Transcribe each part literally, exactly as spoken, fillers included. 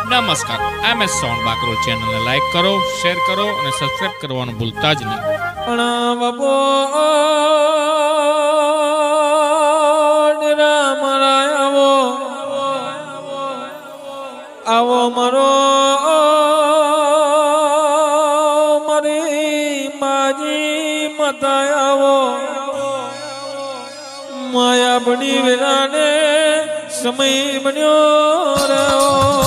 નમસ્કાર, M S sound Bakrol ચેનલને like કરો, શેર કરો અને સબસ્ક્રાઇબ કરવાનું ભૂલતા જ નહીં. આવો મારો મારી માજી માતા આવો માયા બની વેરાને સમય બન્યો રહ્યો.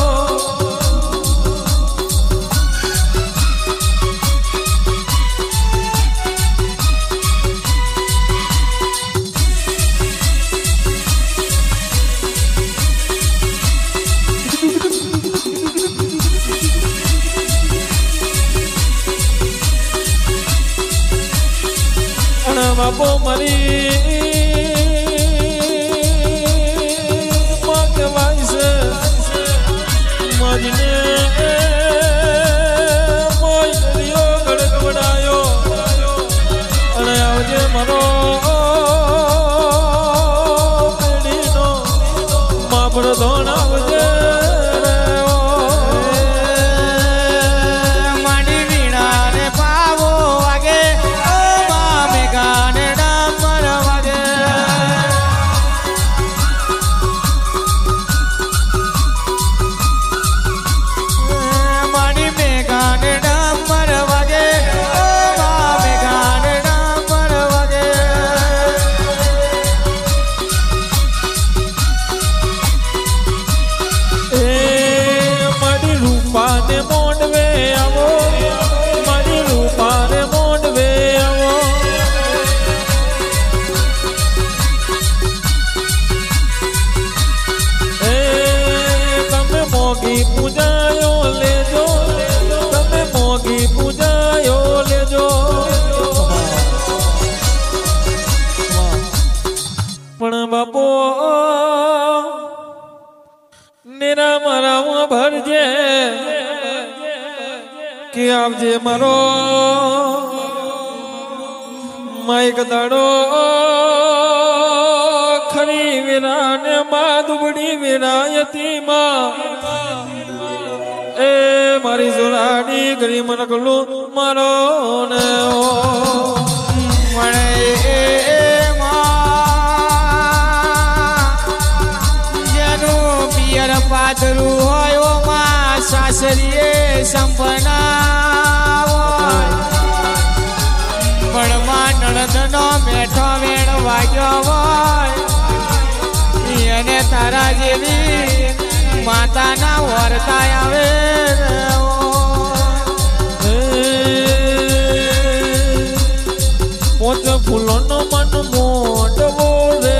બાપો મારી માં કહેવાય છે મારીને મોય દરિયો ગડગડાયો અને આવજે મારો પેઢીનો માપડ ધોણ આવજે પૂજાયો લેજો તમે મોગી પૂજાયો લેજો પણ બાપો નેરા મારા ભરજે કે આવજે મારો માઈક દાડો ખરી વિરાને માં દુબડી વિરાયતી માં એ મારી જોરાડી ગરી મન કલું મારો ને મળે જેનું પિયર પાતળું હોય માં સાસરીએ સંપના પણ માં નણંદનો મેઠો વેણ વાગ્યો હોય એને તારા જેવી માતાના વર્તા આવે પોચ ફૂલોનો મન મોટવો રે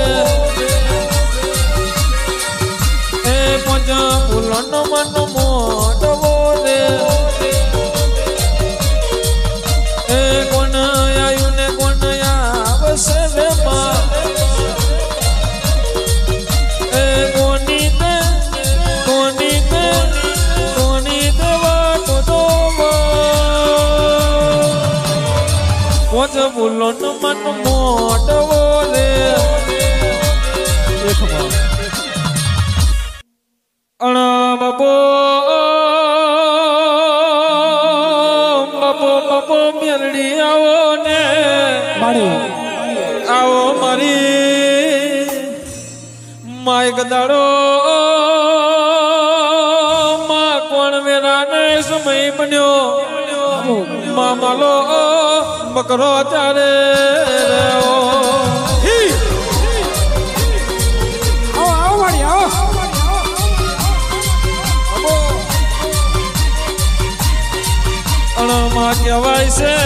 એ પોચ ફૂલોનો મન મોટવો રે એ કોણ આયું ને કોણ આવશે રે માં એ કોની તે કોની તે કોની દેવા તો દોવા પોચ ફૂલોનો મન મોટવો રે અણા બાપો બાપો બાપો મેરડી આવો ને આવો મારી માઈક દાડો માં કોણ વેરાને સમય બન્યો માં માલો બકરો ચારે અણમાં કહેવાય છે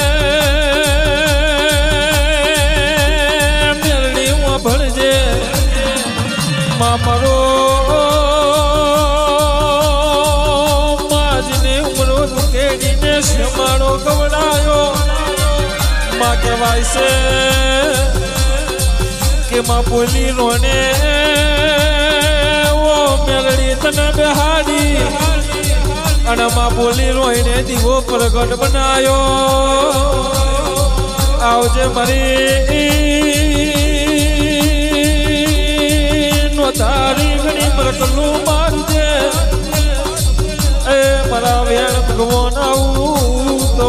મેરડી ભણજે માં મારો માજને ઉમરો કેડીને શમાડો ગવડાયો માં કહેવાય છે કે માં બોલી રોને ઓ મેલડી તને બેહાડી અને માં બોલી રોઈને દીવો પ્રગટ બનાયો આવજે મારી નો તારી ઘણી મરકલું મારજે મારા વેણ ભગવાન આવું તો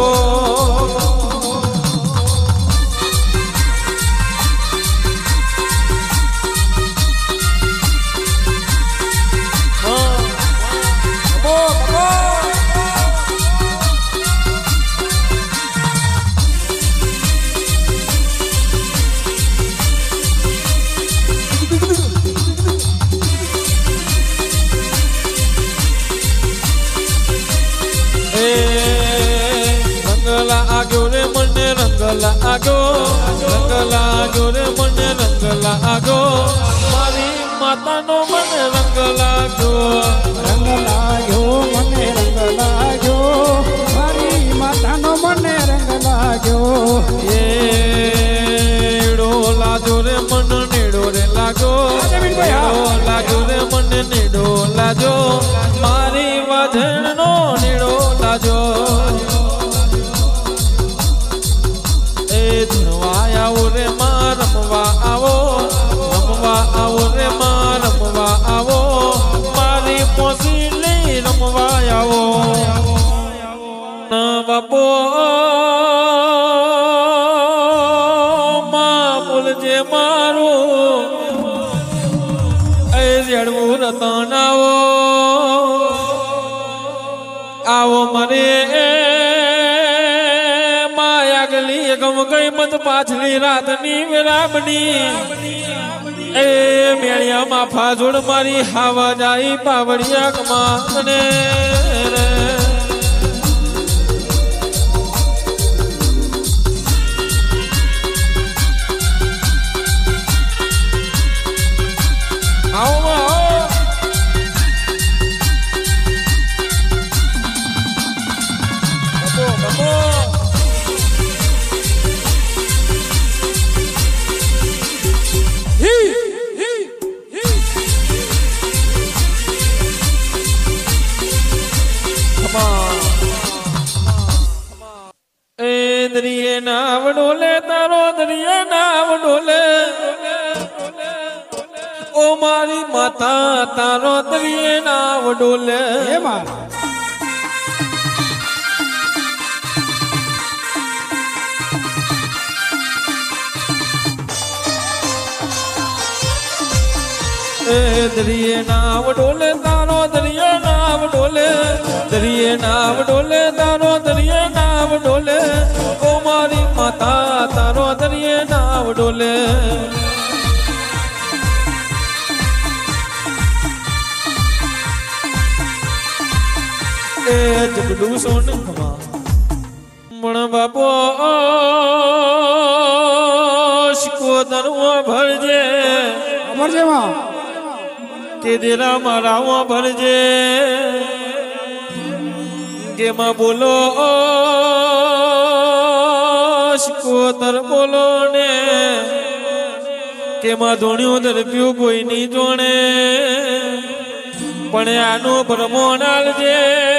આગો રે મને રંગ લાગો રંગ લાગો રે મને રંગ લાગો મારી માતાનો મને રંગ લાગો રંગ લાગ્યો મને રંગ લાગ્યો મારી માતાનો મને રંગ લાગ્યો એ નેડો લાજો રે મન નેડો રે લાગો લાજો રે મને નેડો લાજો મારી વાધણનો નેડો લાજો આવો રે માં રમવા આવો રમવા આવો રે માં રમવા આવો મારી પોસી લઈ રમવા આવો ના બાપો માં બોલજે મારું એ જડવું રતન આવો આવો મારે ગમ ગઈ મત પાછલી રાતની વિરામની એ મેળિયામાં ફાજોડ મારી હાવા જાય પાવડિયા કમાને આવો દરિયે નાવ ડોલે તારો દરિયે નાવ ડોલે ઓ મારી માતા તારો દરિયે નાવ ડોલે એમાં એ દરિયે નાવ ડોલે તારો દરિયે નાવ ડોલે દરિયે નાવ ડોલે તારો દરિયે નાવ ડોલે ઓ મારી માતા તારો દરિયે નાવ ડોલે એ જગડું સોન મણ બાપો શિકોતરવા ભરજે ભરજે માં તે દેરા મારાવા ભરજે કે માં બોલો શિકોતર બોલો ને કે માં ધોણ્યું ધરપ્યું કોઈ નહીં જોણે પણ આનો ભરમો નાલજે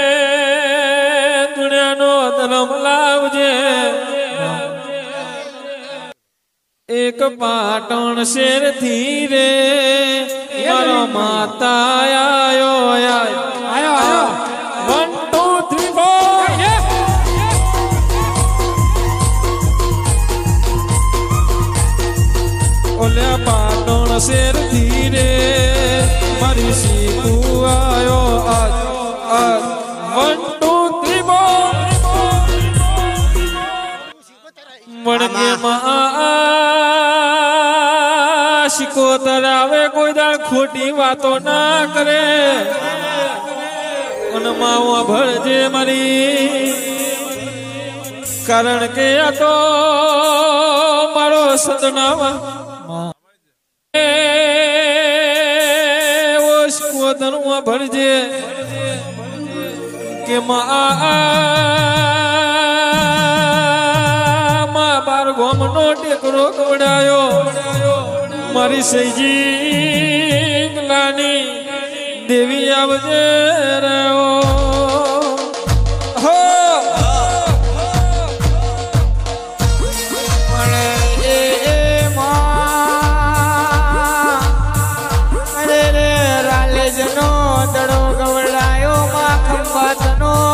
દુનિયાનો ધર્મ લાવજે એક પાટણ શેર થી રે મારો માતા આયો આયો આયો વન ટુ થ્રી ફોર ઓલે પાટણ શેર થી રે મારી શીખુ આયો આજ આજ વન ટુ થ્રી ફોર મણકે માં શિકોતર આવે કોઈ દાળ ખોટી વાતો ના કરે અને માવા ભરજે મારી કારણ કે આ તો મારો સદનાવા ઓ શિકોતર ભરજે કે માં બાર ગોમનો ટેકરો કવડાયો મારી સૈજી લાની દેવી આવજે રહ્યો હો એ એ માં અરે રે રાલેજનો દડો ગવડાયો માં ખંભાતનો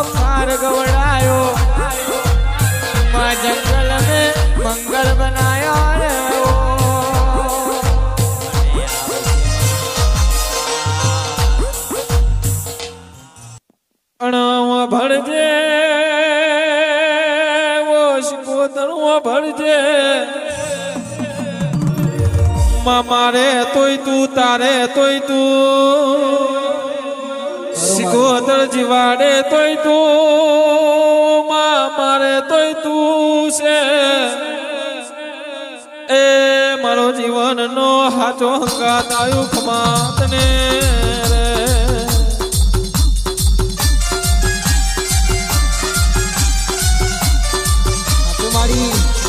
मामा रे तोय तू तारे तोय तू सिकोदर जीवाड़े तोय तू मामा रे तोय तू से ए मारो जीवन नो हाथो हंगात आयु खमात ने रे तुम्हारी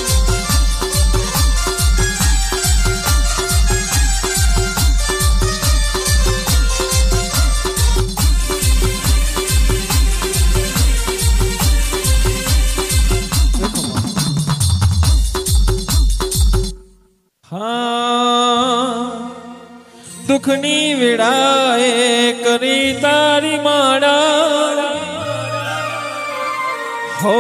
दुखनी विड़ाए करी तारी माड़ा हो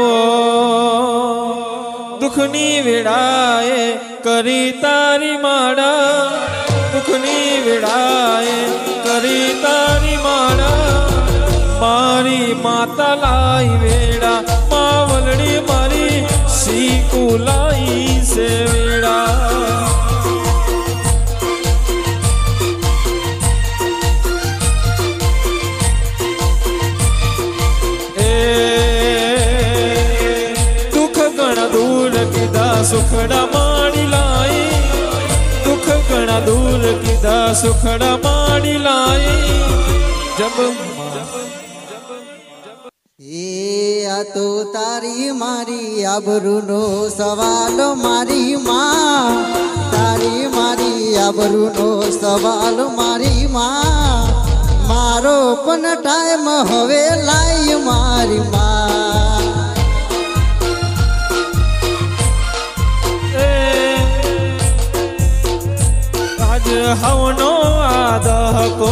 दुखनी विड़ाए करी तारी माड़ा दुखनी विड़ाए करी तारी माड़ा मारी माता लाई वेड़ा मावलड़ी मारी सीकू लाई से वेड़ा सुखड़ा माड़ी लाई दुख घना दूर किदा सुखड़ा माड़ी लाई जब ए आ तो तारी मारी आबरू नो सवाल मारी माँ तारी मारी आबरू नो सवाल मारी माँ मारो पण टाइम हवे लाई मारी माँ हवनो आदह को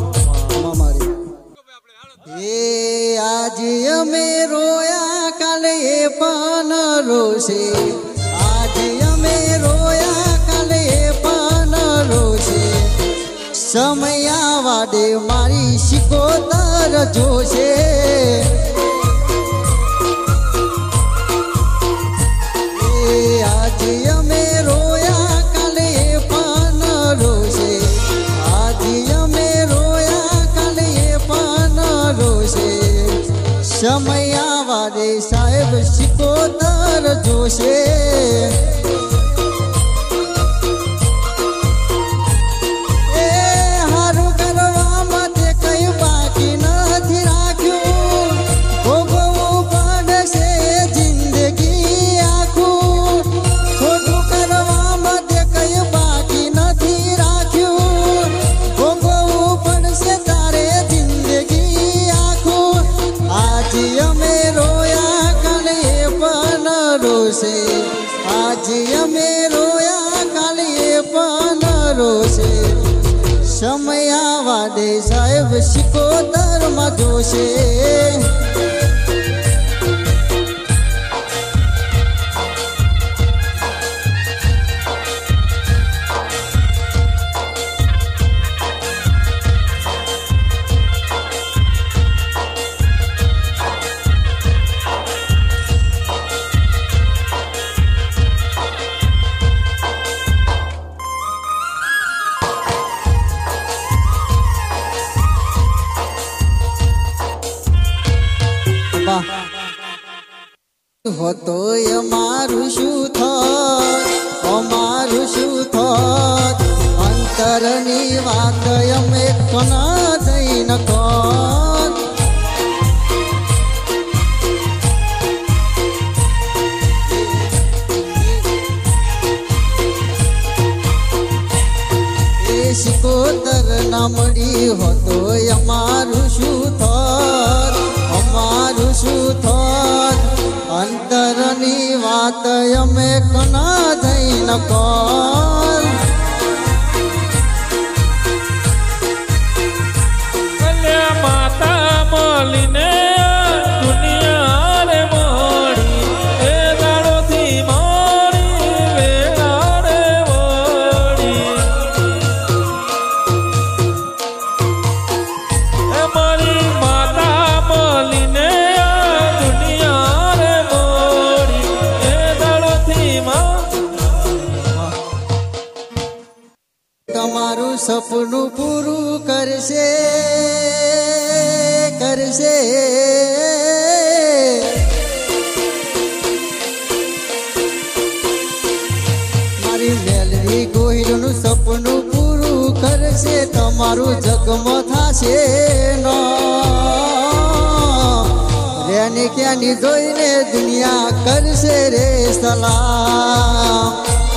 ए आज में रोया कल ये पान रोसे आज में रोया कल ये पान रोसे समया वाडे मारी शिकोतर जोशे ए आज में रोया कल ये पान रोसे आज में रोया कल ये पान रोसे समया वाले साहेब शिकोतर जोशे आज में रोया कल ये पान रोसे समया वादे साहेब शिकोतर में जोशे हो तो अमारू शू थोत अमारू शू थोत अंतरनी वात यमे कोना दईन कोन ए शिकोतर नामड़ी हो तो अमारू शू थोत अमारू शू थोत अंतरनी वात यमे कना दईन कोन कल्या माता मोलिने दुनिया रे मोड़ी ए दाड़ो थी मोड़ी वेड़ा रे मोड़ी ए मोरी माता मोलिने સપનું પૂરું કરશે કરશે મારી મેલડી ગોહિલનું સપનું પૂરું કરશે તમારું જગમાં થાશે નો રેની ક્યાંની જોઈને દુનિયા કરશે રે સલામ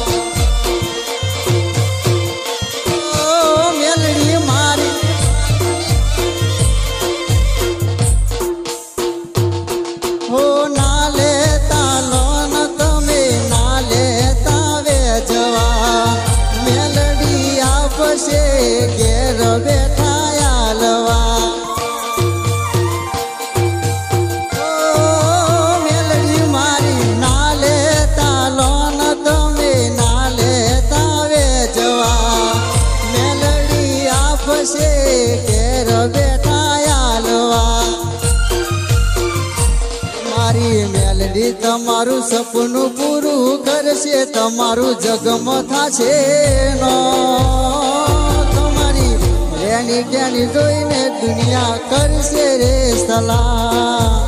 તમારું સપનું પૂરું કરશે તમારું જગમાં થાશે નો તમારી રેની જ્ઞાની જોઈને દુનિયા કરશે રે સલામ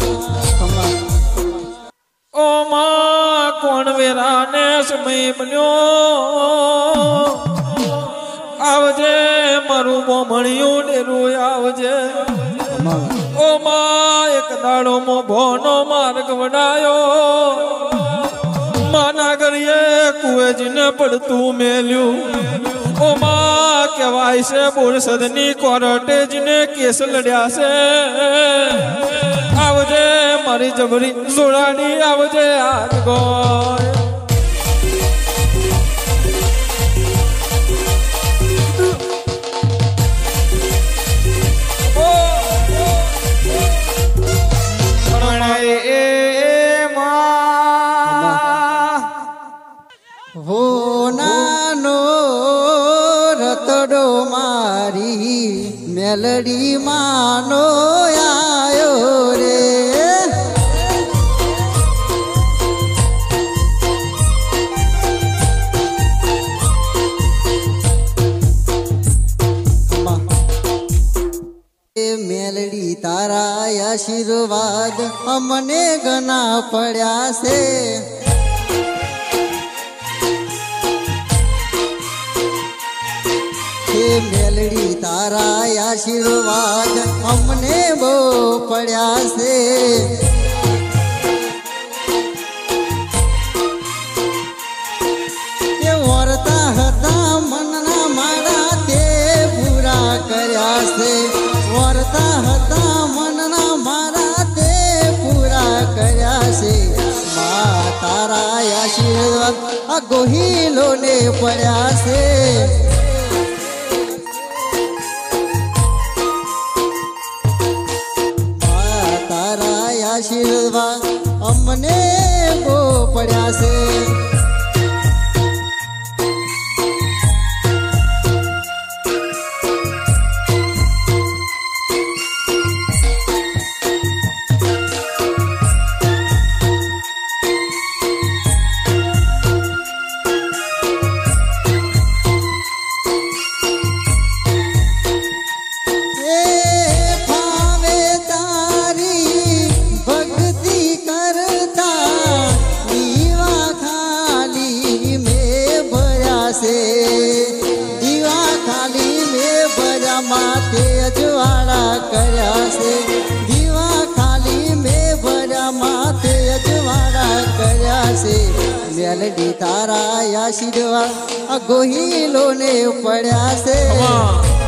ઓ માં કોણ વેરાને સમય બન્યો આવજે મારું મોમણિયું ડેરું આવજે ઓ માં એક દાડો મો ભોનો માર્ગ વડાયો માના કરીએ કુવેજીને પડતું મેલ્યું ઓ માં કહેવાય છે બોરસદની કોર્ટેજને કેસ લડ્યા છે આવજે મારી જબરી જોડાની આવજે આજ ગોય મેલડી માનો આયો રે મેલડી તારા આશીર્વાદ અમને ઘણા પડ્યા છે મેલડી તારા આશીર્વાદ અમને બહુ પડ્યા છે એ વરતા હતા મનના મારા તે પૂરા કર્યા છે વરતા હતા મનના મારા તે પૂરા કર્યા છે મા તારા આશીર્વાદ આ ગોહિલોને પડ્યા છે આશીર્વાદ અમને બહુ પડ્યા છે દીવા ખાલી મેં ભર્યા માથે અજવાળા કર્યા છે દીવા ખાલી મેં ભર્યા માથે અજવાળા કર્યા છે મેલડી તારા આશીર્વાદ ગોહિલોને પડ્યા છે